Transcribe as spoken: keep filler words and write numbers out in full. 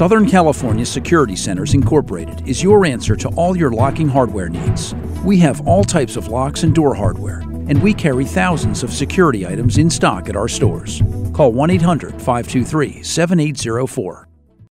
Southern California Security Centers Incorporated is your answer to all your locking hardware needs. We have all types of locks and door hardware, and we carry thousands of security items in stock at our stores. Call one eight hundred, five two three, seven eight zero four.